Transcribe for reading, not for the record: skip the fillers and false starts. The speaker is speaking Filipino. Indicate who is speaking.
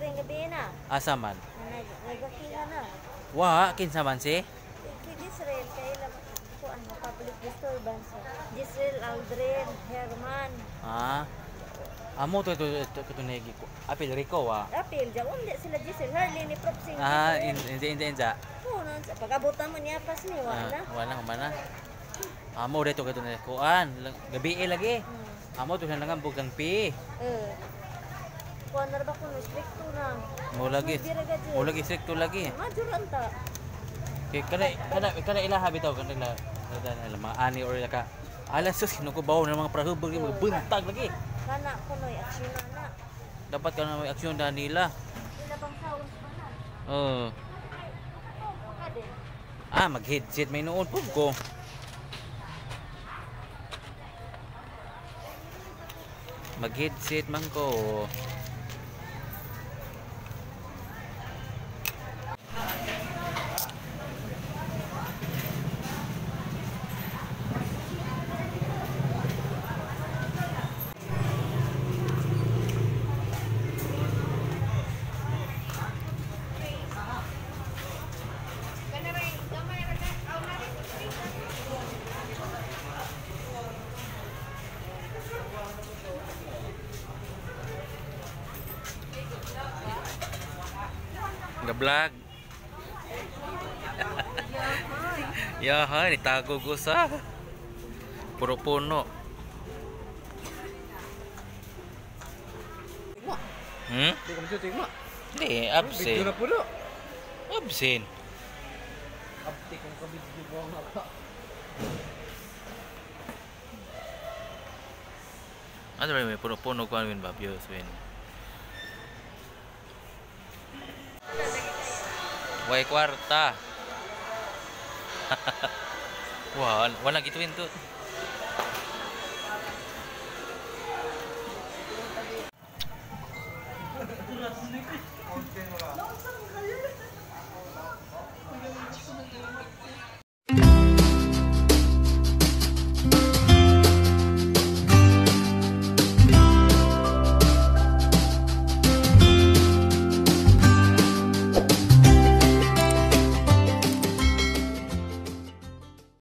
Speaker 1: rin gabi na.
Speaker 2: Asa man?
Speaker 1: Nagakinga na.
Speaker 2: Wa, kinsa man si?
Speaker 1: Kay Gisrael, kay ko ano, public disturbance. Gisrael, Aldrin, Herman.
Speaker 2: Ah. Amo to negi ko. Apil Rico wa.
Speaker 1: Apil, jawon di sila Gisrael. Harley ni Prop Sing.
Speaker 2: Ah, insa.
Speaker 1: Oo, sa pag-abutan mo niya pas ni wala.
Speaker 2: Wala mana. Amo dito kuan, gabi lagi. Amo to nang bugang pi.
Speaker 1: Kuan na ba kuno stricto na.
Speaker 2: Mo lagi stricto lagi.
Speaker 1: Majuran ta.
Speaker 2: Kay kana ilaha bitaw kana mga ani or ka. Alas sus kinukubaw ng mga prahubog mga buntag lagi.
Speaker 1: Kana kunoy aksyon na.
Speaker 2: Dapat kana may aksyon da nila.
Speaker 1: Ila bang sounds pa na.
Speaker 2: Mag-headset may noon po ko. Mag-headset man ko. Nge-vlog. Ya ha, ditago ko sa puro puno. Di ka masyuting mo? Hindi, absent.
Speaker 3: Video na puno.
Speaker 2: Absent.
Speaker 3: Abti kong kabidyo ko nga pa.
Speaker 2: Ano ba may puno-puno ko ano ba? Views, win. Way kwarta. Wah, wala gituin to.